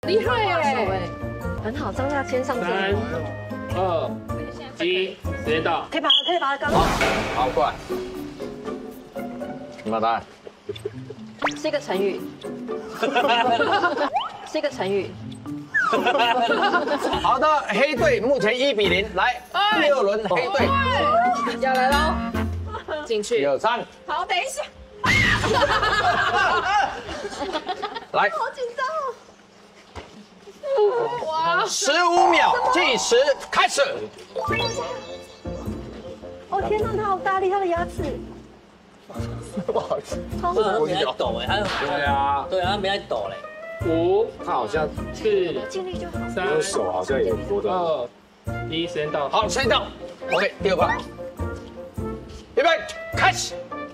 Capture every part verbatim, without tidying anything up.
厉害耶！很好，张大千上阵。 三、二、一，时间到。 可以把它，可以把它刚。 好，好，过来。你们答案是一个成语。是一个成语。 好的，黑队目前一比零，来第二轮黑队。 要来喽，进去。 一二三， 好，等一下。 来， 好紧张哦！哇， 十五秒计时开始。 哦天哪，他好大力，他的牙齿。 不好意思， 超他没在抖哎，他对啊， 对啊，他没在抖嘞。 五、 他好像四、 尽力就好。 三、 我手好像也多的。 二、一，时间到。 好，时间到。OK， 第二关，预备，开始。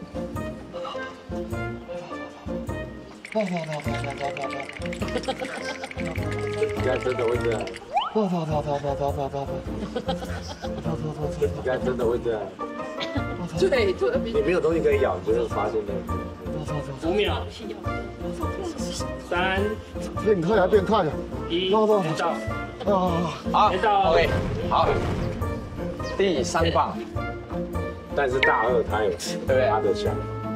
应该真的会这样。跑跑跑跑跑跑跑跑跑，应该真的会这样。 对对， 你没有东西可以咬，你就会发现的。 五秒。三、 变快了，变快了。 一，时间到。 啊！ 好没到 ，OK， 好，第三棒， 但是大二他有对他的想。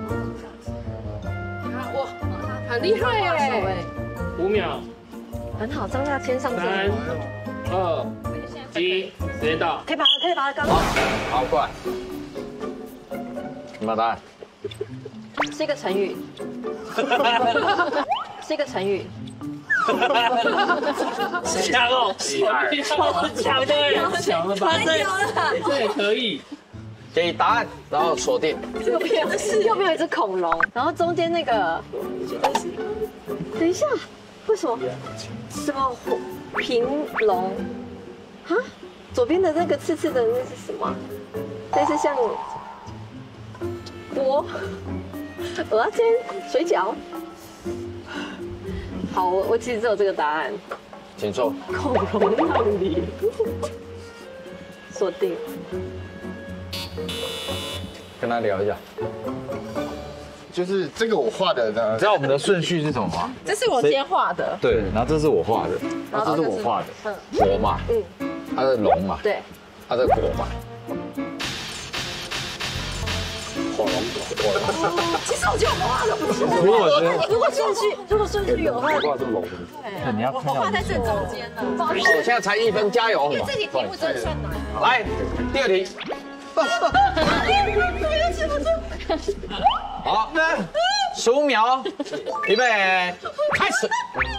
哇，很厉害耶！ 五秒。 很好，张大千上三、 阵。 二、一，时间到。 可以把它，可以把它刚。 好，过来。你们答案是一个成语。是一个成语。 强哦， 厉害， 好强的耶， 强了吧？这也可以。 给答案，然后锁定。 右边是右边有一只恐龙，然后中间那个，等一下，为什么？什么平龙？啊？左边的那个刺刺的那是什么？类似像锅、鹅煎、水饺。好，我我其实只有这个答案。 请坐。 恐龙料理，锁定。 跟他聊一下。 就是这个我画的呢你知，道我们的顺序是什么吗？ 这是我先画的。 对，然后这是我画的，然后这是我画的， 嗯火嘛， 嗯， 它是龙嘛， 对。 它是火嘛。 火龙果， 其实我觉得我画的不错。 如果是如果顺序如果顺序有的话， 画是龙。 对，你要看到。 在正中间呢。 好，现在才一分，加油！ 这题题目真的算难。 来，第二题。好，十五秒，预备，开始。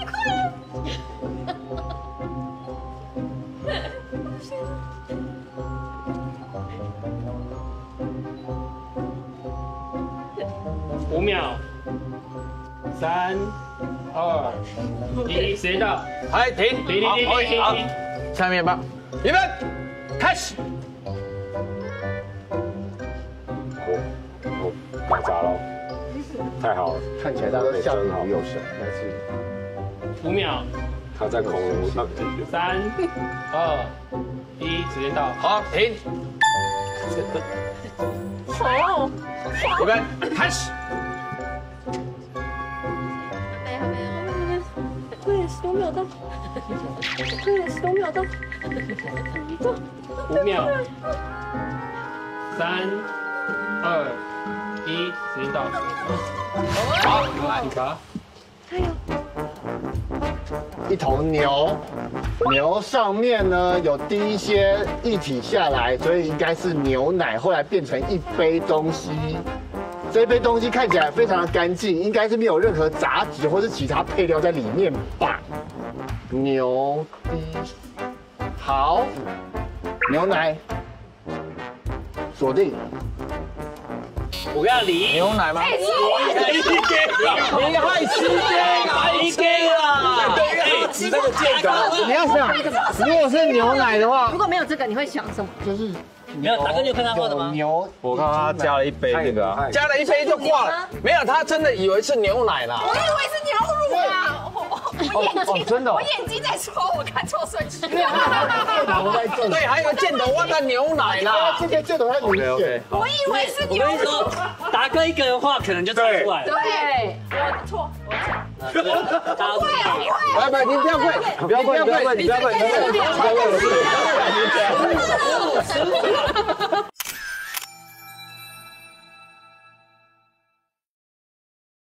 五秒。三、二、一，时间到。 来，停， 停停停停停好停。 下面吧，预备，开始。 我打杂了，太好了，看起来他都笑得好有神，但是五秒。 他在恐龙上。 三、二、一，时间到。 好，停， 哦， 预备，开始。 没有没有，对，十多秒到，对，十多秒到， 五秒。三、二、一，时间到。好，来，你答。 一头牛，牛上面呢有滴一些液体下来，所以应该是牛奶，后来变成一杯东西。这杯东西看起来非常的干净，应该是没有任何杂质或是其他配料在里面吧？牛滴，好，牛奶，锁定。 我跟你离牛奶吗？ 一给，你害死我，一给啊！ 你那个箭杆，你要想，如果是牛奶的话如，果没有这个，你会想什么？ 就是没有，达哥，你有看他画的吗？ 牛， 我看他加了一杯那个啊，加了一杯就挂了。没有，他真的以为是牛奶啦。 我以为是牛乳啊！我眼睛真的哦我眼睛在说，我看错顺序。 我在这里。 对，还有箭头挖的牛奶啦。 这些箭头太明显。 我以为是我牛乳。 跟你说，达哥一个人画可能就猜出来了。 对，我错，我错。 来来，你不要跪，不要跪，不要跪，你不要跪，不要跪，不要跪，